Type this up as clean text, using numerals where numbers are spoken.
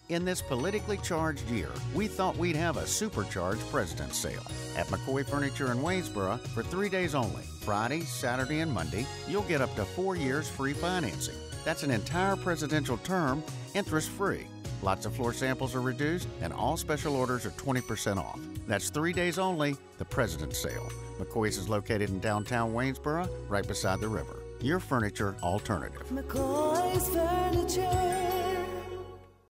In this politically charged year, we thought we'd have a supercharged President's Sale. At McCoy Furniture in Waynesboro, for 3 days only, Friday, Saturday, and Monday, you'll get up to 4 years free financing. That's an entire presidential term, interest-free. Lots of floor samples are reduced, and all special orders are 20% off. That's 3 days only, the President's Sale. McCoy's is located in downtown Waynesboro, right beside the river. Your furniture alternative. McCoy's Furniture.